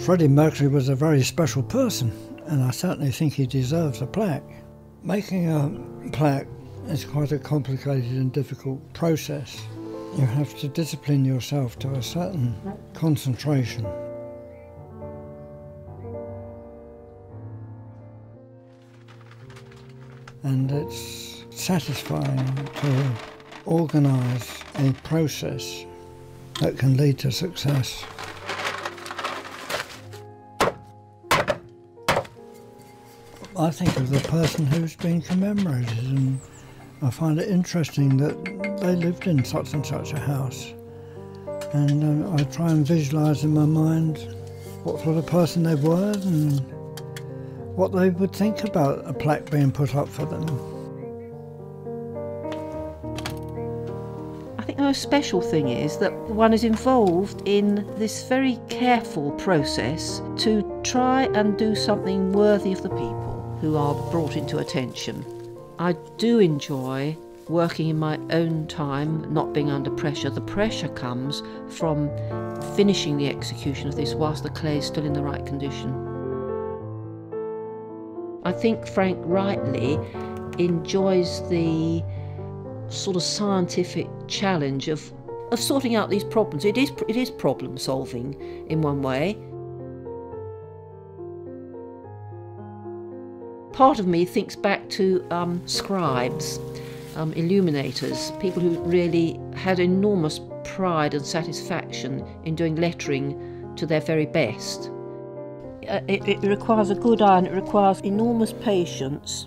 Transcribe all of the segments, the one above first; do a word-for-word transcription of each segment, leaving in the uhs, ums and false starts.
Freddie Mercury was a very special person, and I certainly think he deserves a plaque. Making a plaque is quite a complicated and difficult process. You have to discipline yourself to a certain concentration. And it's satisfying to organise a process that can lead to success. I think of the person who's been commemorated, and I find it interesting that they lived in such and such a house. And uh, I try and visualise in my mind what sort of person they were and what they would think about a plaque being put up for them. I think the most special thing is that one is involved in this very careful process to try and do something worthy of the people who are brought into attention. I do enjoy working in my own time, not being under pressure. The pressure comes from finishing the execution of this whilst the clay is still in the right condition. I think Frank rightly enjoys the sort of scientific challenge of, of sorting out these problems. It is, it is problem solving in one way. Part of me thinks back to um, scribes, um, illuminators, people who really had enormous pride and satisfaction in doing lettering to their very best. Uh, it, it requires a good eye and it requires enormous patience.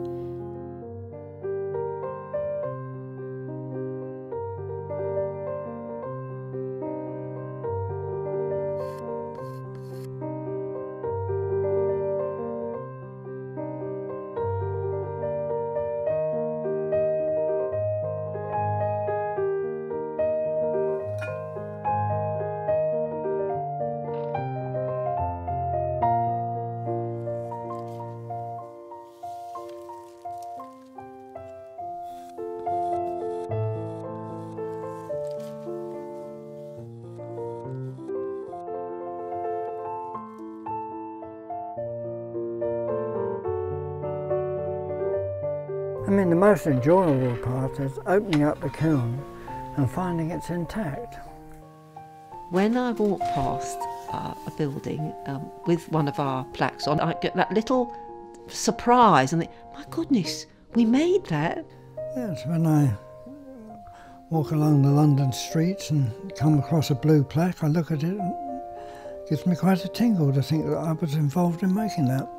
I mean, the most enjoyable part is opening up the kiln and finding it's intact. When I walk past uh, a building um, with one of our plaques on, I get that little surprise and think, my goodness, we made that. Yes, when I walk along the London streets and come across a blue plaque, I look at it and it gives me quite a tingle to think that I was involved in making that.